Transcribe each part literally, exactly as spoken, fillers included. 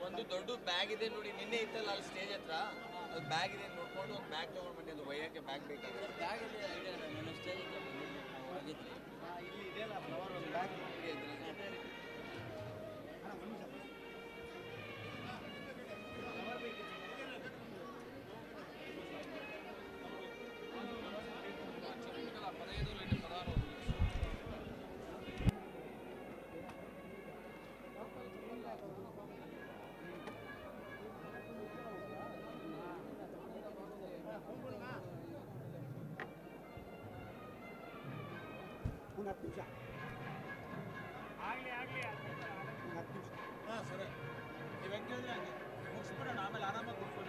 ಒಂದು ದೊಡ್ಡ ಬ್ಯಾಗ್ ಇದೆ ನೋಡಿ, ನಿನ್ನೆ ಇತ್ತಲ್ಲ ಅಲ್ಲಿ ಸ್ಟೇಜ್ ಹತ್ರ, ಅದು ಬ್ಯಾಗ್ ಇದೆ ನೋಡ್ಕೊಂಡು ಒಂದು ಬ್ಯಾಗ್ ತೊಗೊಂಡು ಬನ್ನಿ. ಅದು ಒಯ್ಯೋಕ್ಕೆ ಬ್ಯಾಗ್ ಬೇಕಾಗುತ್ತೆ. ಬ್ಯಾಗಲ್ಲಿ ಐಡಿಯಾ ನನ್ನ ಸ್ಟೇಜ್ ಹತ್ರ ಬಂದಿದ್ವಿ ಆಗಿದ್ರಿ. ಇಲ್ಲಿ ಇದೆಯಲ್ಲ ಫ್ಲವರ್, ಒಂದು ಬ್ಯಾಗ್ ಕೊಡಿ ಅದರಲ್ಲಿ. ಹತ್ತು ನಿಮಿಷ ಆಗಲಿ ಆಗಲಿ ಹತ್ತು ನಿಮಿಷ. ಹಾಂ ಸರಿ, ನೀವು ಹೆಂಗೆ ಹೇಳಿದ್ರೆ ಹಂಗೆ ಮುಗಿಸ್ಬಿಡೋಣ, ಆಮೇಲೆ ಆರಾಮಾಗಿ ಕೂತ್ಕೊಂಡು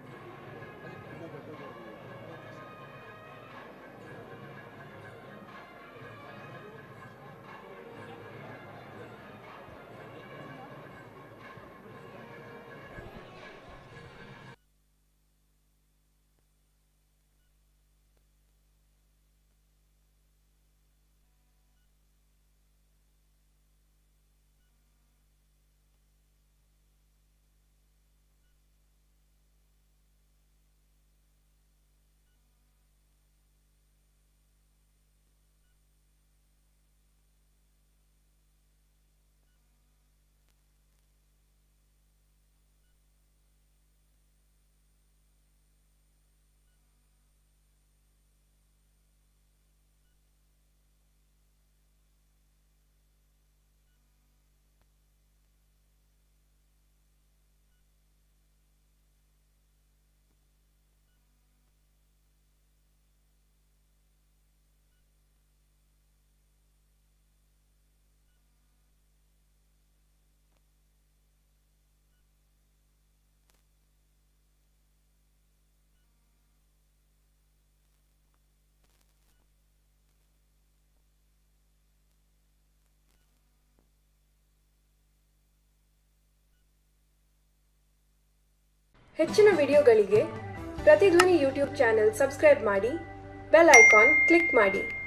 ಹೆಚ್ಚಿನ ವಿಡಿಯೋಗಳಿಗೆ ಪ್ರತಿಧ್ವನಿ ಯೂಟ್ಯೂಬ್ ಚಾನೆಲ್ ಸಬ್ಸ್ಕ್ರೈಬ್ ಮಾಡಿ, ಬೆಲ್ ಐಕಾನ್ ಕ್ಲಿಕ್ ಮಾಡಿ.